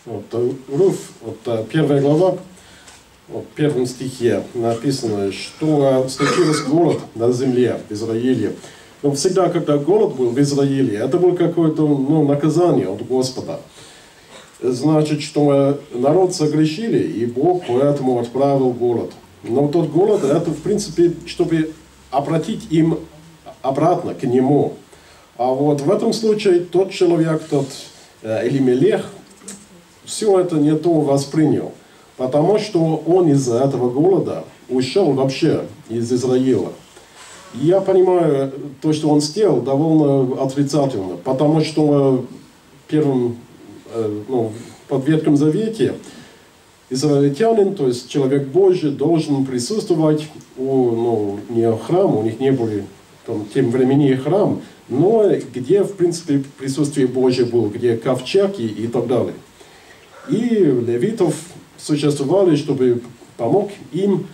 Вот, Руф, вот, 1 глава, вот, в 1 стихе написано, что случился голод на земле в Израиле. Но всегда, когда голод был в Израиле, это было какое-то наказание от Господа. Значит, что народ согрешили, и Бог поэтому отправил голод. Но тот голод, это в принципе, чтобы обратить им обратно к Нему. А вот в этом случае тот человек, тот Элимелех, все это не то воспринял. Потому что он из-за этого голода ушел вообще из Израиля. И я понимаю, то, что он сделал, довольно отрицательно. Потому что под Ветхом Завете израильтянин, то есть человек Божий, должен присутствовать не храм, у них не было в тем времени храм, но где, в принципе, присутствие Божие было, где ковчег и так далее. И левитов существовали, чтобы помог им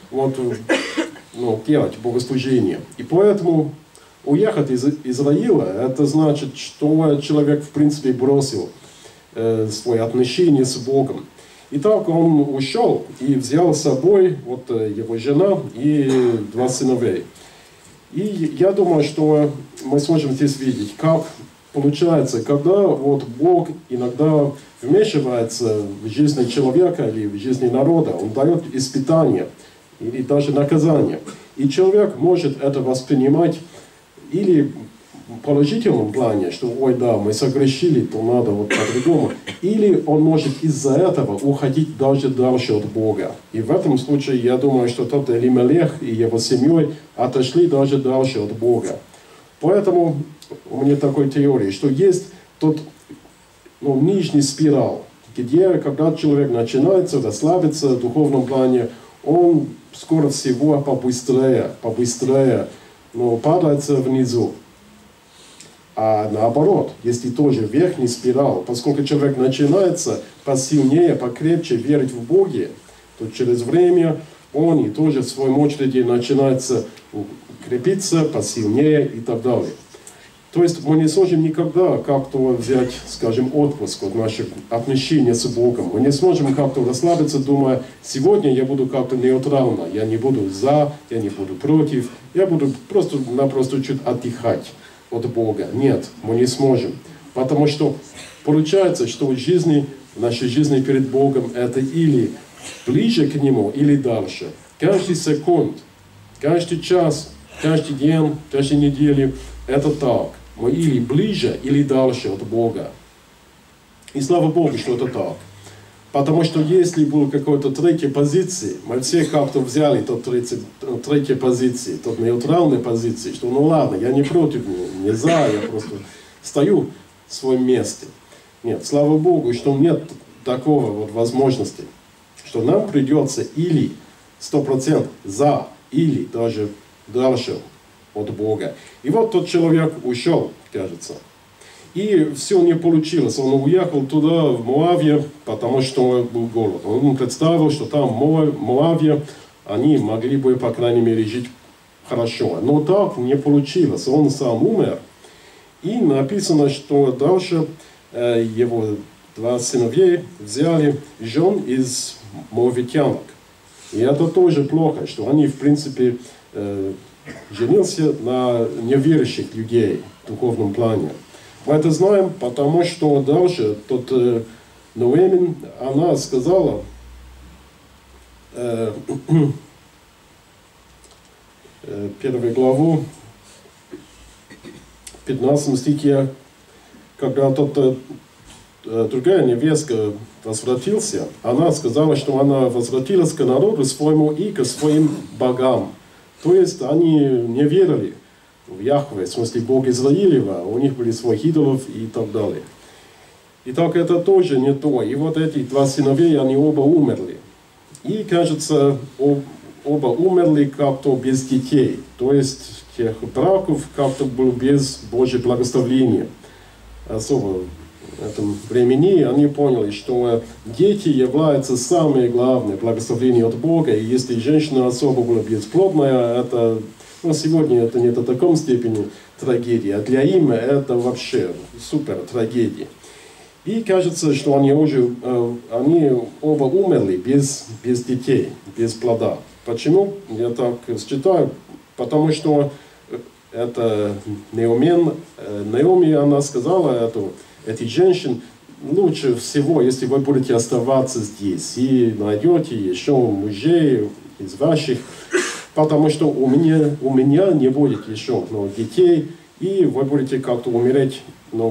делать богослужение. И поэтому уехать из Израиля, это значит, что человек, в принципе, бросил свои отношения с Богом. И так он ушел и взял с собой его жена и 2 сыновей. И я думаю, что мы сможем здесь видеть, как получается, когда Бог иногда вмешивается в жизнь человека или в жизнь народа, Он дает испытания или даже наказание. И человек может это воспринимать или в положительном плане, что ой, да, мы согрешили, то надо по-другому. Или он может из-за этого уходить даже дальше от Бога. И в этом случае, я думаю, что тот Элимелех и его семьей отошли даже дальше от Бога. Поэтому у меня такой теория, что есть тот нижний спираль, где, когда человек начинается расслабиться в духовном плане, он скоро всего побыстрее падается внизу. А наоборот, если тоже верхний спираль, поскольку человек начинается посильнее, покрепче верить в Бога, то через время он и тоже в своем очереди начинается крепиться посильнее и так далее. То есть мы не сможем никогда как-то взять, скажем, отпуск от наших отношений с Богом. Мы не сможем как-то расслабиться, думая, сегодня я буду как-то нейтрально, я не буду за, я не буду против, я буду просто чуть отдыхать от Бога. Нет, мы не сможем. Потому что получается, что в нашей жизни перед Богом это или ближе к Нему, или дальше. Каждый секунд, каждый час, каждый день, каждую неделю это так. Мы или ближе, или дальше от Бога. И слава Богу, что это так. Потому что если была какая-то третья позиция, мы все как-то взяли тот третья позиция, тот нейтральной позиции, что ладно, я не против, не за, я просто стою в своем месте. Нет, слава Богу, что нет такого возможности, что нам придется или 100% за, или даже дальше от Бога. И вот тот человек ушел, кажется. И все не получилось. Он уехал туда, в Моавию, потому что был голод. Он представил, что там в Моавии они могли бы, по крайней мере, жить хорошо. Но так не получилось. Он сам умер. И написано, что дальше его 2 сыновей взяли жен из моавитянок. И это тоже плохо, что они, в принципе, женился на неверующих людей в духовном плане. Мы это знаем, потому что дальше тот Ноэмин, она сказала, 1 главу, 15 стихе, когда другая невестка возвратился, она сказала, что она возвратилась к народу своему и к своим богам. То есть они не верили в Яхве, в смысле Бога Израилева, у них были свои идолов и так далее. Итак, это тоже не то. И вот эти 2 сыновей, они оба умерли. И, кажется, оба умерли как-то без детей. То есть тех браков как-то было без Божьего благословения. Особо в этом времени они поняли, что дети являются самое главное благословение от Бога. И если женщина особо была бесплодная, это... сегодня это не до такой степени трагедия, а для им это вообще супер трагедия. И кажется, что они оба умерли без детей, без плода. Почему? Я так считаю, потому что это Наоми, она сказала этих женщин, лучше всего, если вы будете оставаться здесь и найдете еще мужей из ваших, потому что у меня не будет еще детей, и вы будете как-то умереть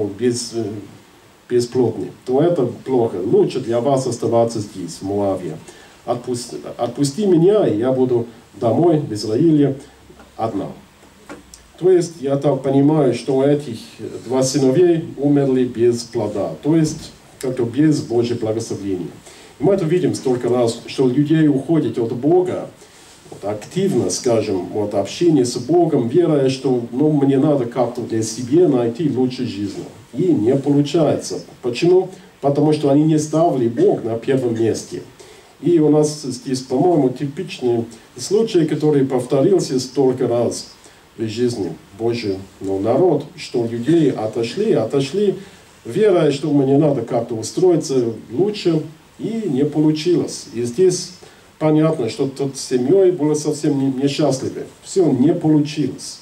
бесплодны, то это плохо. Лучше для вас оставаться здесь, в Моавии. Отпусти меня, и я буду домой, в Израиле, одна. То есть, я так понимаю, что этих два сыновей умерли без плода, то есть, как-то без Божьего благословения. И мы это видим столько раз, что людей уходят от Бога, активно, скажем, общение с Богом, веря, что мне надо как-то для себя найти лучшую жизнь. И не получается. Почему? Потому что они не ставили Бога на первом месте. И у нас здесь, по-моему, типичный случай, который повторился столько раз в жизни Божий народ, что людей отошли, веря, что мне надо как-то устроиться лучше, и не получилось. И здесь понятно, что тут с семьей было совсем несчастливы. Все не получилось.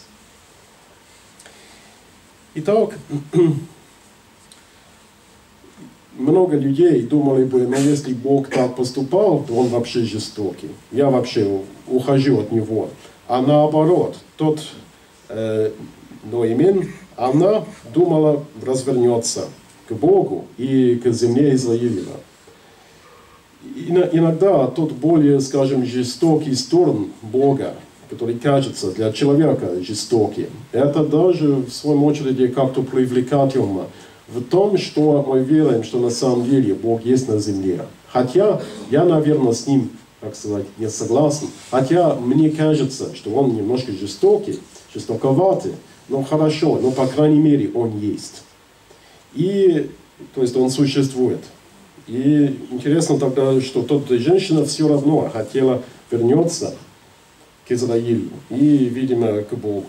Итак, много людей думали бы, если Бог так поступал, то Он вообще жестокий. Я вообще ухожу от Него. А наоборот, Ноэми, она думала развернется к Богу и к земле Израилева. Иногда тот более, скажем, жестокий сторон Бога, который кажется для человека жестоким, это даже в своем очереди как-то привлекательно в том, что мы верим, что на самом деле Бог есть на земле. Хотя я, наверное, с ним, так сказать, не согласен. Хотя мне кажется, что он немножко жестокий, жестоковатый, но хорошо, но по крайней мере он есть. И, то есть он существует. И интересно тогда, что женщина все равно хотела вернуться к Израилю и, видимо, к Богу.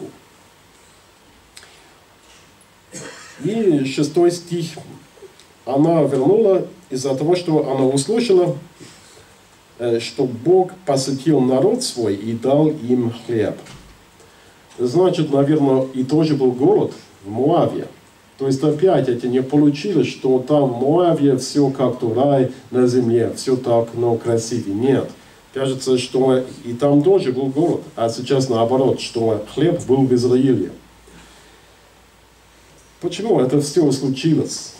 И 6 стих. Она вернула из-за того, что она услышала, что Бог посетил народ свой и дал им хлеб. Значит, наверное, и тоже был голод в Моавии. То есть опять это не получилось, что там в Моавии все как-то рай на земле, все так, красивее. Нет. Кажется, что и там тоже был голод, а сейчас наоборот, что хлеб был в Израиле. Почему это все случилось?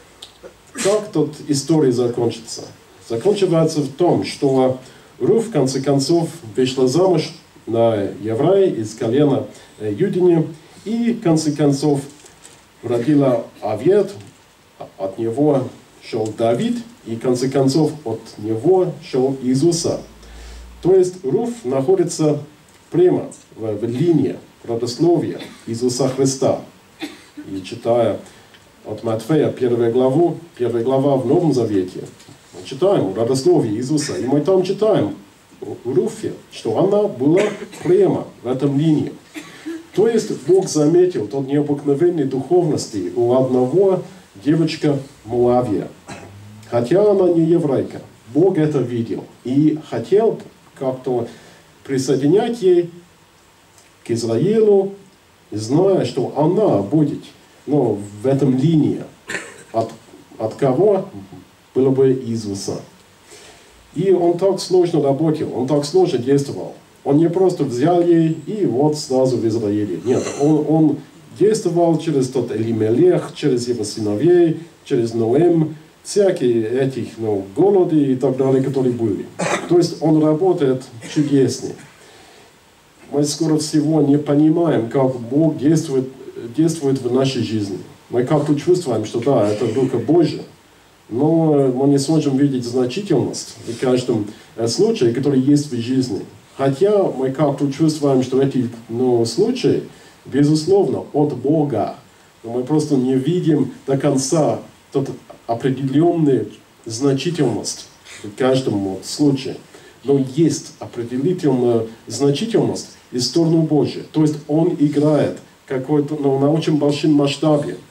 Как тут история закончится? Заканчивается в том, что Руф в конце концов вышла замуж на еврея из колена Юдини, и в конце концов родила Авет, от него шел Давид, и в конце концов от него шел Иисуса. То есть Руф находится прямо в линии родословия Иисуса Христа. И читая от Матфея 1 глава в Новом Завете, мы читаем родословие Иисуса, и мы там читаем у Руфе, что она была прямо в этом линии. То есть Бог заметил тот необыкновенной духовности у одного девочка Моавия. Хотя она не еврейка, Бог это видел и хотел как-то присоединять ей к Израилу, зная, что она будет в этом линии. От кого? Было бы Иисуса. И он так сложно работал, он так сложно действовал. Он не просто взял ей и сразу в Израиле. Нет, он действовал через тот Элимелех, через его сыновей, через Ноэм, всякие этих голоды и так далее, которые были. То есть он работает чудесно. Мы скоро всего не понимаем, как Бог действует в нашей жизни. Мы как-то чувствуем, что да, это рука Божья, но мы не сможем видеть значительность в каждом случае, который есть в жизни. Хотя мы как-то чувствуем, что эти случаи, безусловно, от Бога. Но мы просто не видим до конца тот определенную значительность в каждом случае. Но есть определенная значительность из стороны Божьей. То есть Он играет какой-то на очень большом масштабе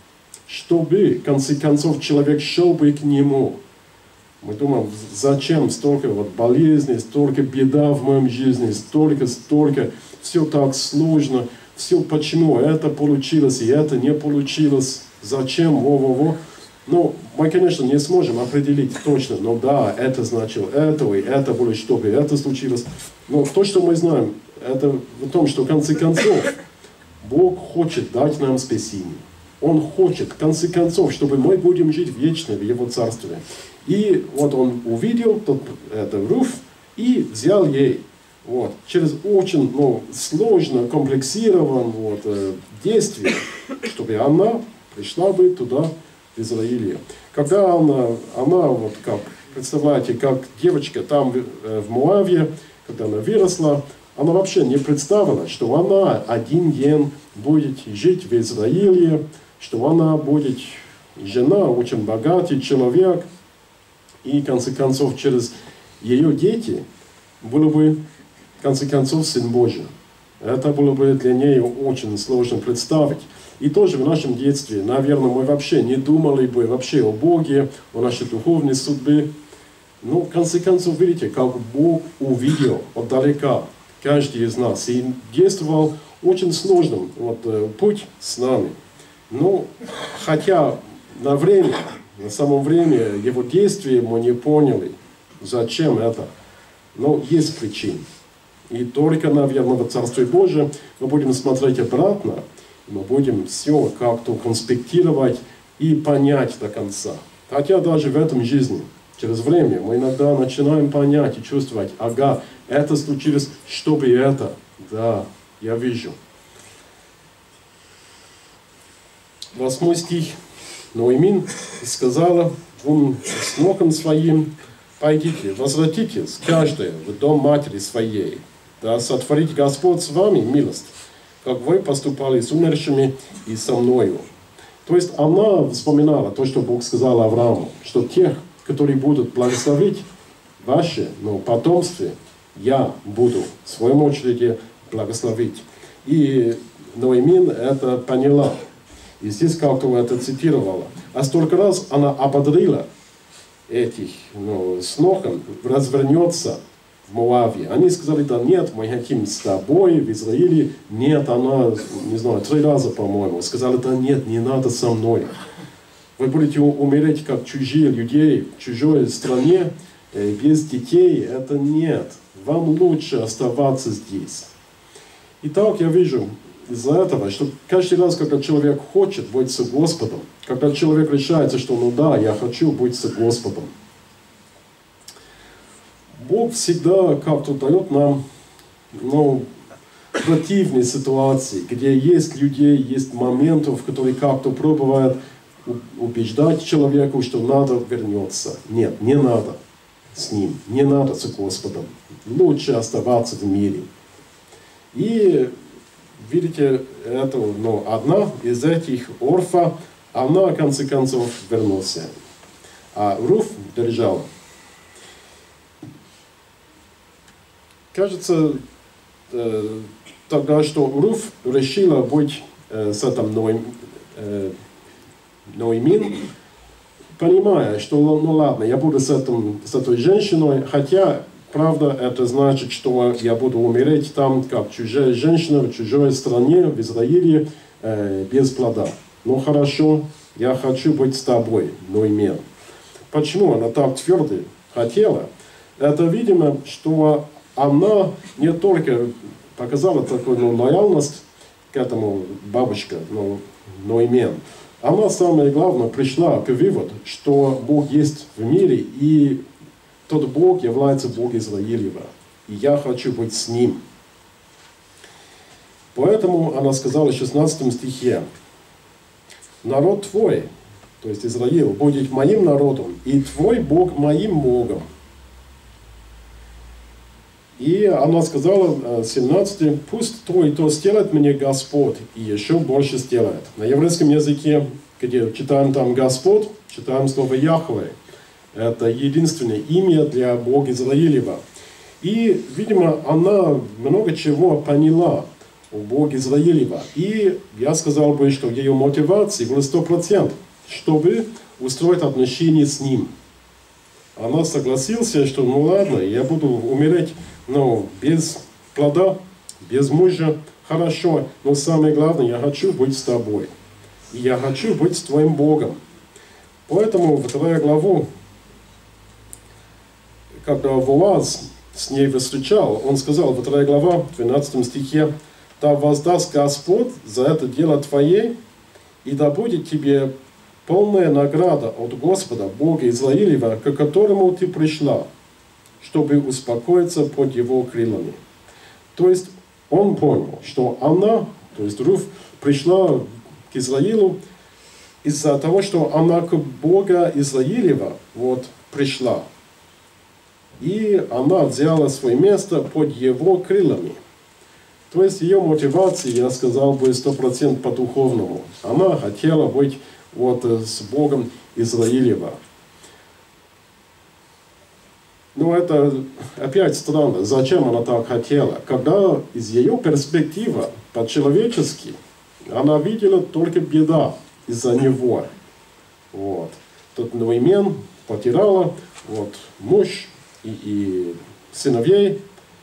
чтобы, в конце концов, человек шел бы к Нему. Мы думаем, зачем столько вот болезней, столько беда в моей жизни, столько, все так сложно, все почему это получилось и это не получилось, зачем, во-во-во. Ну, мы, конечно, не сможем определить точно, но да, это значило это, и это было, чтобы это случилось. Но то, что мы знаем, это в том, что в конце концов Бог хочет дать нам спасение. Он хочет, в конце концов, чтобы мы будем жить вечно в Его Царстве. И вот он увидел это Руфь и взял ей. Вот, через очень сложно, комплексированное действие, чтобы она пришла бы туда, в Израиле. Когда она вот как, представляете, как девочка там в Моаве, когда она выросла, она вообще не представила, что она один день будет жить в Израиле, что она будет жена, очень богатый человек, и в конце концов через ее дети было бы в конце концов Сын Божий. Это было бы для нее очень сложно представить. И тоже в нашем детстве, наверное, мы вообще не думали бы вообще о Боге, о нашей духовной судьбе. Но в конце концов, видите, как Бог увидел отдалека каждый из нас и действовал очень сложным путь с нами. Но хотя на самом время его действия мы не поняли, зачем это. Но есть причины. И только, наверное, в Царстве Божьем мы будем смотреть обратно, мы будем все как-то конспектировать и понять до конца. Хотя даже в этом жизни, через время, мы иногда начинаем понять и чувствовать, ага, это случилось, чтобы это. Да, я вижу. 8 стих. Ноэмин сказала двум снохам своим: «Пойдите, возвратитесь, каждая в дом матери своей, да сотворит Господь с вами милость, как вы поступали с умершими и со мною». То есть она вспоминала то, что Бог сказал Аврааму, что тех, которые будут благословить ваше потомство, я буду в своем очереди благословить. И Ноэмин это поняла. И здесь как-то это цитировала. А столько раз она ободрила этих снохов развернется в Моавии. Они сказали: да нет, мы хотим с тобой в Израиле. Нет, она, не знаю, 3 раза, по-моему, сказала: да нет, не надо со мной. Вы будете умереть как чужие люди в чужой стране, без детей. Это нет. Вам лучше оставаться здесь. Итак, я вижу из-за этого, что каждый раз, когда человек хочет быть с Господом, когда человек решается, что да, я хочу быть с Господом, Бог всегда как-то дает нам противные ситуации, где есть людей, есть моментов, которые как-то пробуют убеждать человека, что надо вернуться. Нет, не надо с ним, не надо с Господом. Лучше оставаться в мире. И видите, это, одна из этих Орфа, она в конце концов вернулась. А Руфь держала. Кажется, тогда, что Руфь решила быть с этим Ноэмин, понимая, что ладно, я буду с этой женщиной, хотя, правда, это значит, что я буду умереть там, как чужая женщина, в чужой стране, в Израиле, без плода. Ну хорошо, я хочу быть с тобой, Ноэмин. Почему она так твердо хотела? Это, видимо, что она не только показала такую лояльность к этому бабушке, Ноэмин. Она, самое главное, пришла к выводу, что Бог есть в мире, и тот Бог является Бог Израилева. И я хочу быть с Ним. Поэтому она сказала в 16 стихе: «Народ твой, то есть Израиль, будет моим народом, и твой Бог моим Богом». И она сказала, 17, «Пусть то и то сделает мне Господь, и еще больше сделает». На еврейском языке, где читаем там Господь, читаем слово Яхве. Это единственное имя для Бога Израилева. И, видимо, она много чего поняла о Боге Израилева. И я сказал бы, что ее мотивацией было 100%, чтобы устроить отношения с Ним. Она согласилась, что ну ладно, я буду умереть, но без плода, без мужа, хорошо, но самое главное, я хочу быть с тобой. И я хочу быть с твоим Богом. Поэтому во 2 главу, когда Воаз с ней встречал, он сказал, во 2 глава, в 12 стихе, «Да воздаст Господь за это дело твое, и да будет тебе полная награда от Господа, Бога Израилева, к которому ты пришла, чтобы успокоиться под его крылами». То есть он понял, что она, то есть Руфь, пришла к Израилу из-за того, что она к Бога Израилева пришла. И она взяла свое место под его крылами. То есть ее мотивация, я сказал бы, 100% по-духовному. Она хотела быть с Богом Израилева. Но это опять странно. Зачем она так хотела? Когда из ее перспективы, по-человечески, она видела только беда из-за него. Тут Нуимен потеряла муж и сыновей.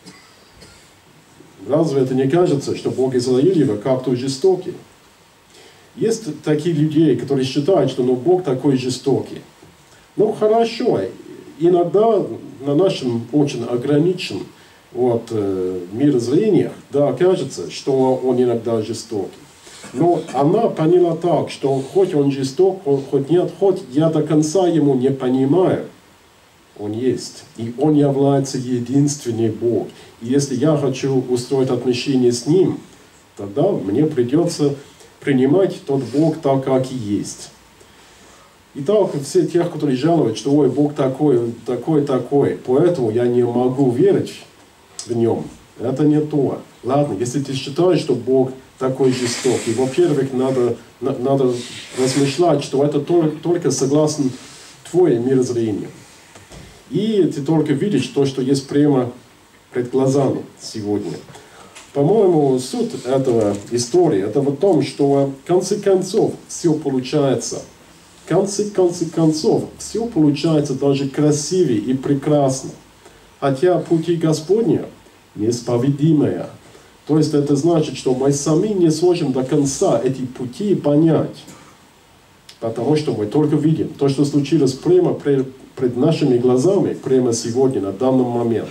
Разве это не кажется, что Бог Израилева как-то жестокий? Есть такие люди, которые считают, что Бог такой жестокий. Ну хорошо, иногда на нашем очень ограниченном мирозрениях, да, кажется, что он иногда жестокий. Но она поняла так, что хоть он жесток, хоть нет, хоть я до конца ему не понимаю, он есть. И он является единственный Бог. И если я хочу устроить отношения с Ним, тогда мне придется принимать тот Бог так, как и есть. Итак, все тех, которые жалуются, что ой, Бог такой, поэтому я не могу верить в Нем, это не то. Ладно, если ты считаешь, что Бог такой жестокий, во-первых, надо размышлять, что это только согласно твоему мирозрению. И ты только видишь то, что есть прямо пред глазами сегодня. По-моему, суть этого истории, это в том, что в конце концов все получается. В конце концов все получается даже красивее и прекрасно. Хотя пути Господни неисповедимые. То есть это значит, что мы сами не сможем до конца эти пути понять. Потому что мы только видим то, что случилось прямо пред нашими глазами, прямо сегодня, на данный момент.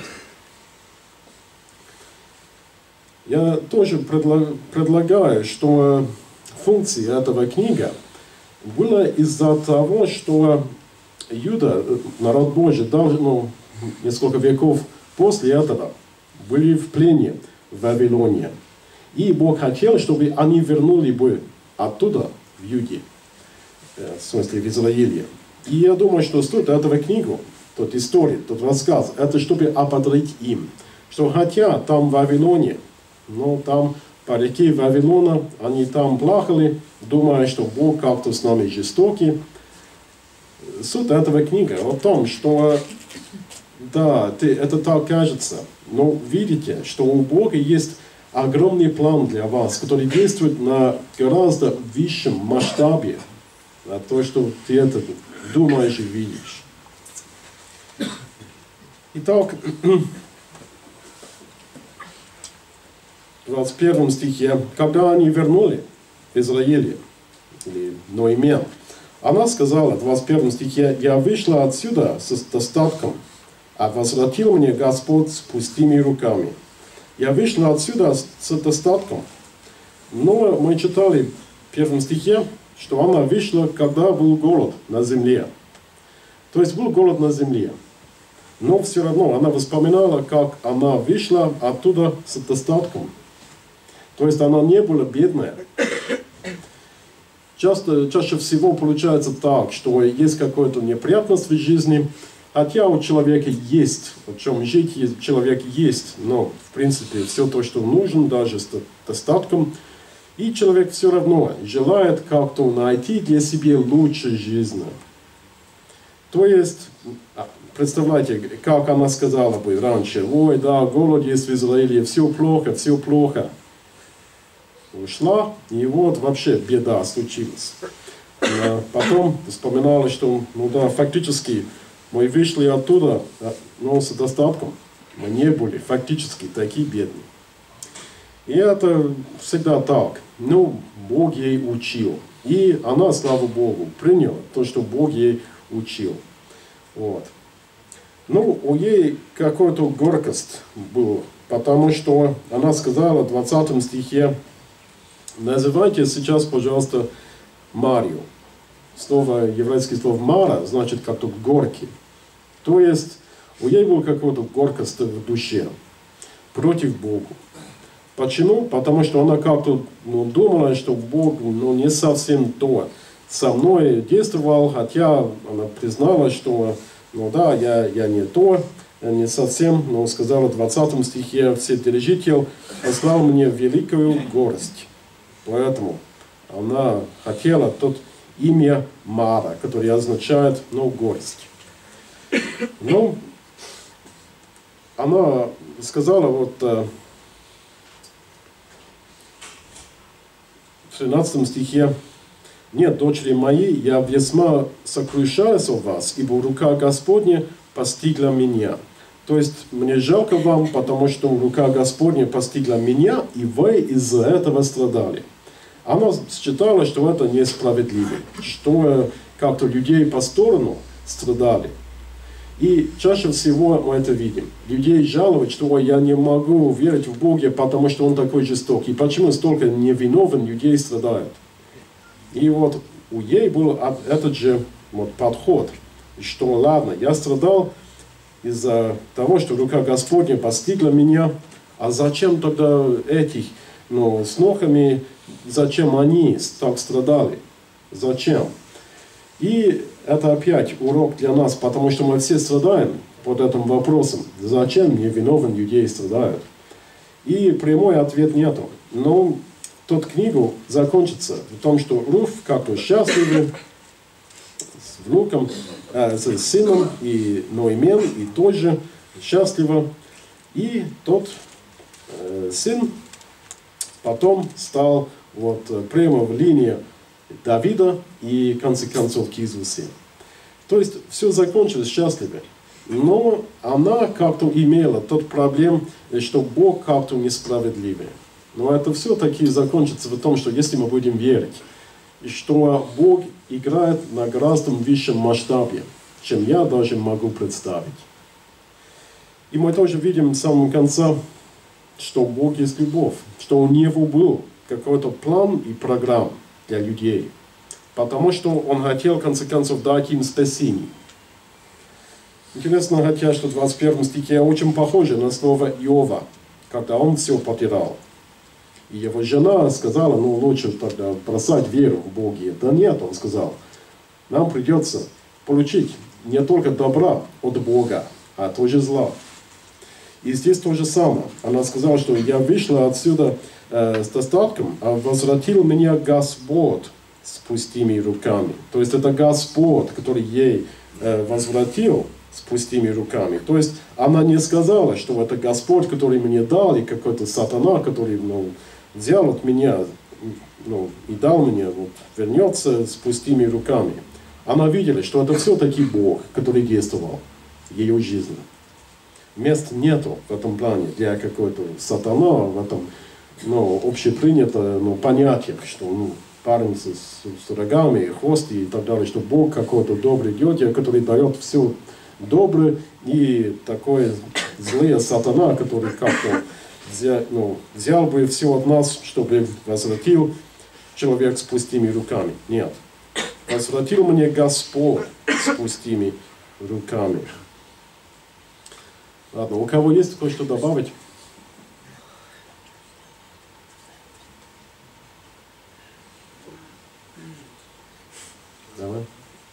Я тоже предлагаю, что функция этого книги была из-за того, что Иуда, народ Божий, даже несколько веков после этого, были в плене в Вавилоне. И Бог хотел, чтобы они вернули бы оттуда, в Юде, в смысле в Израиле. И я думаю, что суть этого книги, тот история, тот рассказ, это чтобы ободрить им, что хотя там в Вавилоне, там по реке Вавилона, они там плакали, думая, что Бог как-то с нами жестокий. Суть этого книги о том, что да, это так кажется, но видите, что у Бога есть огромный план для вас, который действует на гораздо высшем масштабе, на то, что ты это думаешь и видишь. Итак, в 21 стихе, когда они вернули Израиле, или Ноимен, она сказала в 21 стихе: «Я вышла отсюда с достатком, а возвратил мне Господь с пустыми руками». Я вышла отсюда с достатком. Но мы читали в 1 стихе, что она вышла, когда был голод на земле. То есть был голод на земле. Но все равно она вспоминала, как она вышла оттуда с достатком. То есть она не была бедная. Чаще всего получается так, что есть какая-то неприятность в жизни, хотя у человека есть, о чем жить, человек есть, но в принципе все то, что нужно, даже с достатком, и человек все равно желает как-то найти для себя лучшую жизнь. То есть, представляете, как она сказала бы раньше: ой, да, голод есть в Израиле, все плохо, все плохо. ушла, и вот вообще беда случилась. Потом вспоминала, что, ну да, фактически мы вышли оттуда, но с достатком. Мы не были фактически такие бедные. И это всегда так. Ну, Бог ей учил. И она, слава Богу, приняла то, что Бог ей учил. Вот. Ну, у ей какой-то горкость была, потому что она сказала в 20 стихе: называйте сейчас, пожалуйста, Марию. Слово, еврейское слово «мара» значит как-то горький. То есть у нее была какая-то горкость в душе против Бога. Почему? Потому что она как-то думала, что Бог не совсем то со мной действовал, хотя она признала, что да, я не то, не совсем, но сказала в 20 стихе: Вседержитель послал мне великую горесть. Поэтому она хотела тот имя Мара, которое означает горесть. Ну, она сказала вот в 13 стихе: «Нет, дочери мои, я весьма сокрушаюсь о вас, ибо рука Господня постигла меня». То есть, мне жалко вам, потому что рука Господня постигла меня, и вы из-за этого страдали. Она считала, что это несправедливо, что как-то людей по сторону страдали. И чаще всего мы это видим. Людей жалуют, что я не могу верить в Бога, потому что Он такой жестокий. Почему столько невиновных людей страдают? И вот у ей был этот же подход, что ладно, я страдал из-за того, что рука Господня постигла меня, а зачем тогда этих с ногами, зачем они так страдали? Зачем? И это опять урок для нас, потому что мы все страдаем под этим вопросом. Зачем невиновные людей страдают? И прямой ответ нету. Но тут книгу закончится в том, что Руф как-то счастлива с внуком, с сыном, и Ноэмен, и тоже счастлива. И тот сын потом стал прямо в линии Давида и, в конце концов, к Иисусу. То есть, все закончилось счастливо. Но она как-то имела тот проблем, что Бог как-то несправедливый. Но это все-таки закончится в том, что если мы будем верить, что Бог играет на гораздо высшем масштабе, чем я даже могу представить. И мы тоже видим в самом конце, что Бог есть любовь, что у Него был какой-то план и программа для людей, потому что Он хотел, в конце концов, дать им спасение. Интересно, хотя, что в 21 стихе очень похоже на слово Иова, когда он все потерял. И его жена сказала: лучше тогда бросать веру в Бога. Да нет, он сказал, нам придется получить не только добра от Бога, а тоже зла. И здесь то же самое. Она сказала, что я вышла отсюда с достатком, а возвратил меня Господь с пустыми руками. То есть это Господь, который ей возвратил с пустыми руками. То есть она не сказала, что это Господь, который мне дал, и какой-то сатана, который взял от меня и дал мне, вернется с пустыми руками. Она видела, что это все-таки Бог, который действовал в ее жизни. Мест нету в этом плане для какой-то сатана, в этом общепринято понятие, что парень с рогами, хвост и так далее, что Бог какой-то добрый дядя, который дает все доброе, и такой злый сатана, который как-то взял бы все от нас, чтобы возвратил человек с пустыми руками. Нет. Возвратил мне Господь с пустыми руками. Ладно, у кого есть кое-что добавить? Давай.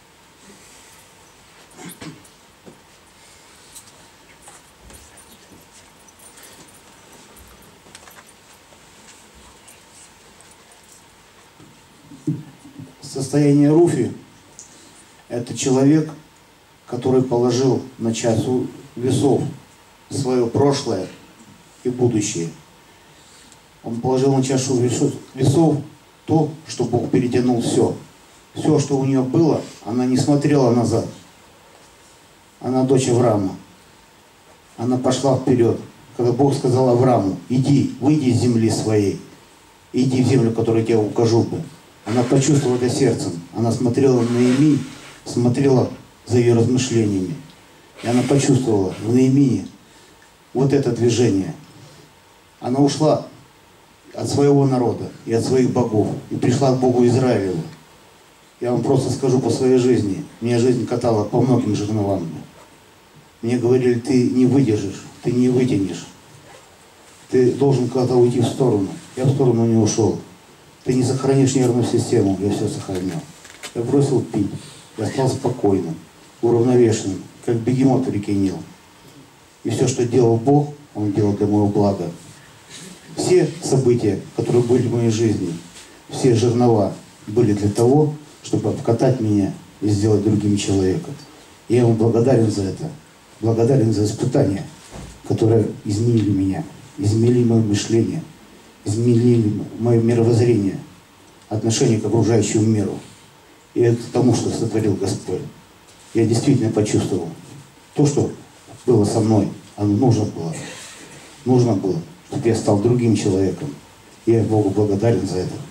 Состояние Руфи – это человек, который положил на чашу весов свое прошлое и будущее. Он положил на чашу весов то, что Бог перетянул все. Все, что у нее было, она не смотрела назад. Она дочь Авраама. Она пошла вперед. Когда Бог сказал Аврааму: иди, выйди из земли своей, иди в землю, которую я тебе укажу. Она почувствовала это сердцем. Она смотрела на Неемию, смотрела за ее размышлениями. И она почувствовала в Неемии вот это движение. Она ушла от своего народа и от своих богов и пришла к Богу Израилеву. Я вам просто скажу по своей жизни. Меня жизнь катала по многим жерновам. Мне говорили: ты не выдержишь, ты не вытянешь. Ты должен куда-то уйти в сторону. Я в сторону не ушел. Ты не сохранишь нервную систему. Я все сохранил. Я бросил пить. Я стал спокойным, уравновешенным, как бегемот в реке Нил. И все, что делал Бог, Он делал для моего блага. Все события, которые были в моей жизни, все жернова были для того, чтобы обкатать меня и сделать другим человеком. И я Ему благодарен за это. Благодарен за испытания, которые изменили меня, изменили мое мышление, изменили мое мировоззрение, отношение к окружающему миру. И это тому, что сотворил Господь. Я действительно почувствовал то, что было со мной, оно нужно было. Нужно было, чтобы я стал другим человеком. И я Богу благодарен за это.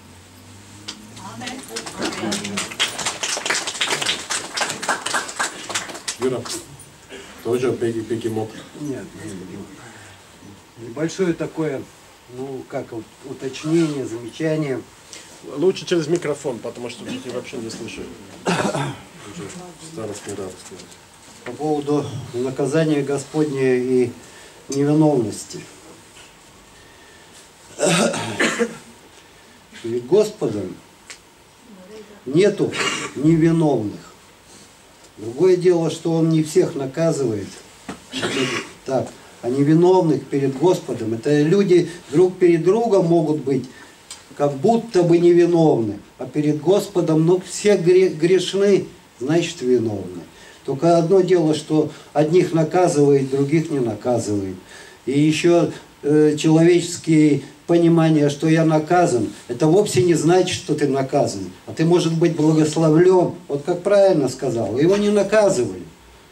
Юра, тоже бегемот? Нет, небольшое такое, ну, как уточнение, замечание. Лучше через микрофон, потому что люди вообще не слышат. Старость не рад сказать. По поводу наказания Господня и невиновности. Ведь Господом нету невиновных. Другое дело, что Он не всех наказывает. Так, а невиновных перед Господом, это люди друг перед другом могут быть как будто бы невиновны, а перед Господом, ну, все грешны, значит, виновны. Только одно дело, что одних наказывает, других не наказывает. И еще человеческие понимания, что я наказан, это вовсе не значит, что ты наказан. А ты, может быть, благословлен. Вот как правильно сказал, его не наказывали.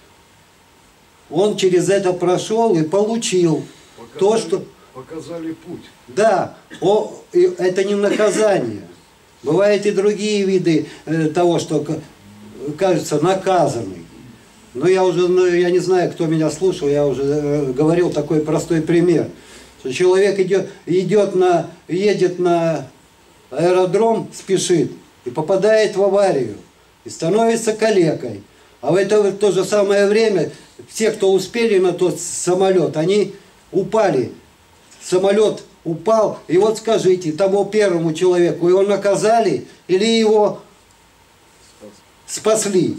Он через это прошел и получил то, что... Показали путь. Да, это не наказание. Бывают и другие виды того, что кажется наказанным. Но я не знаю, кто меня слушал, я уже говорил такой простой пример. Что человек едет на аэродром, спешит и попадает в аварию. И становится калекой. А в то же самое время все, кто успели на тот самолет, они упали. Самолет упал, и вот скажите, тому первому человеку его наказали или его спасли?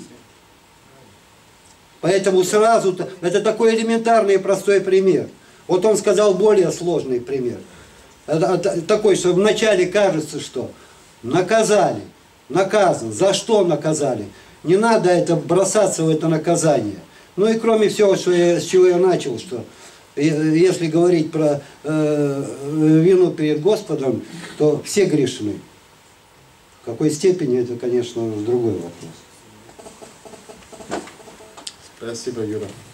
Поэтому сразу, это такой элементарный и простой пример. Вот он сказал более сложный пример. Такой, что вначале кажется, что наказали, наказан. За что наказали? Не надо это бросаться в это наказание. Ну и кроме всего, с чего я начал, что если говорить про вину перед Господом, то все грешны. В какой степени, это, конечно, другой вопрос. Спасибо, Юра.